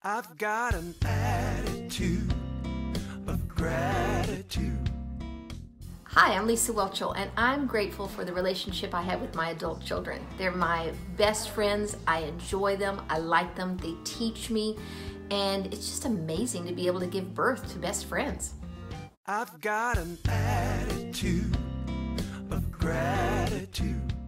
I've got an attitude of gratitude. Hi, I'm Lisa Whelchel, and I'm grateful for the relationship I have with my adult children. They're my best friends. I enjoy them. I like them. They teach me, and it's just amazing to be able to give birth to best friends. I've got an attitude of gratitude.